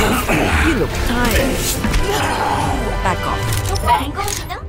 You look tired. Back off. 족발인 거 지금?